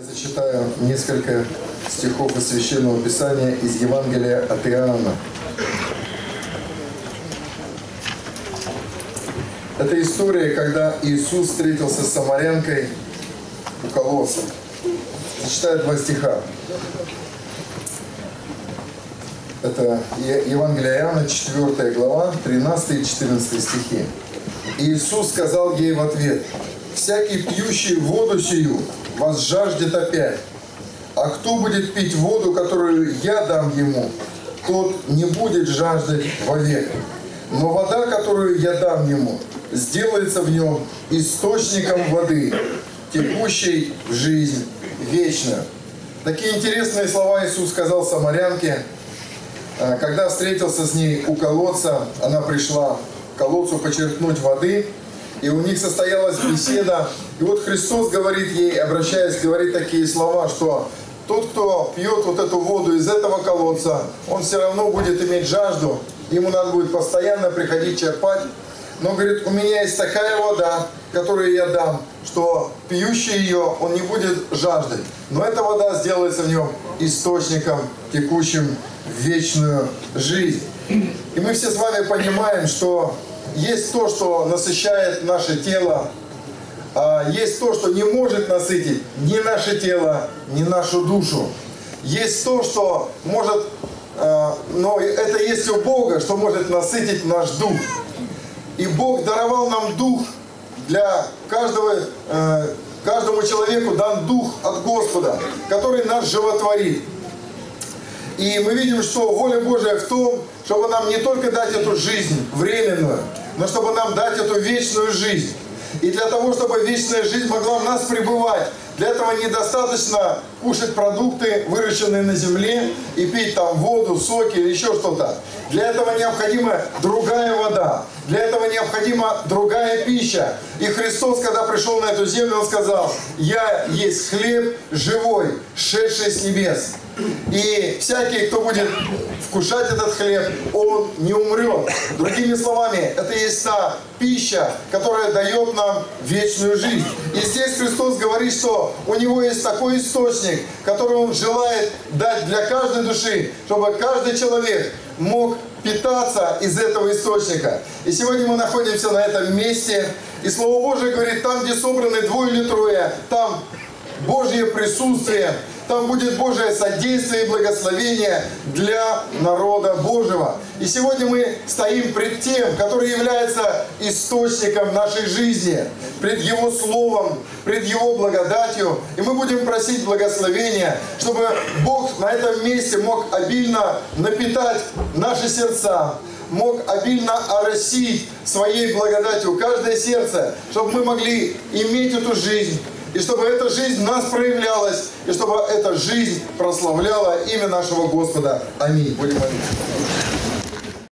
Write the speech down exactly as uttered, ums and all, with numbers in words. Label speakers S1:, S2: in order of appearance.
S1: Я зачитаю несколько стихов из Священного Писания из Евангелия от Иоанна. Это история, когда Иисус встретился с самарянкой у колодца. Зачитаю два стиха. Это Евангелие Иоанна, четвёртая глава, тринадцатый и четырнадцатый стихи. Иисус сказал ей в ответ: «Всякий, пьющий воду сию, вас жаждет опять. А кто будет пить воду, которую я дам ему, тот не будет жаждать вовек. Но вода, которую я дам ему, сделается в нем источником воды, текущей в жизнь вечную». Такие интересные слова Иисус сказал самарянке. Когда встретился с ней у колодца, она пришла к колодцу почерпнуть воды, и у них состоялась беседа. И вот Христос говорит ей, обращаясь, говорит такие слова, что тот, кто пьет вот эту воду из этого колодца, он все равно будет иметь жажду, ему надо будет постоянно приходить черпать. Но, говорит, у меня есть такая вода, которую я дам, что пьющий ее, он не будет жаждать. Но эта вода сделается в нем источником, текущим в вечную жизнь. И мы все с вами понимаем, что есть то, что насыщает наше тело, а есть то, что не может насытить ни наше тело, ни нашу душу. Есть то, что может, но это есть у Бога, что может насытить наш дух. И Бог даровал нам дух для каждого, каждому человеку дан дух от Господа, который нас животворит. И мы видим, что воля Божия в том, чтобы нам не только дать эту жизнь временную, но чтобы нам дать эту вечную жизнь. И для того, чтобы вечная жизнь могла в нас пребывать, для этого недостаточно кушать продукты, выращенные на земле, и пить там воду, соки или еще что-то. Для этого необходима другая вода. Для этого необходима другая пища. И Христос, когда пришел на эту землю, Он сказал: «Я есть хлеб живой, шедший с небес. И всякий, кто будет вкушать этот хлеб, он не умрет». Другими словами, это есть та пища, которая дает нам вечную жизнь. И здесь Христос говорит, что у Него есть такой источник, который Он желает дать для каждой души, чтобы каждый человек мог питаться из этого источника. И сегодня мы находимся на этом месте, и Слово Божие говорит: там, где собраны двое или трое, там Божье присутствие, там будет Божие содействие и благословение для народа Божьего. И сегодня мы стоим пред тем, который является источником нашей жизни, пред Его Словом, пред Его благодатью. И мы будем просить благословения, чтобы Бог на этом месте мог обильно напитать наши сердца, мог обильно оросить своей благодатью каждое сердце, чтобы мы могли иметь эту жизнь, и чтобы эта жизнь в нас проявлялась, и чтобы эта жизнь прославляла имя нашего Господа. Аминь. Будем молиться.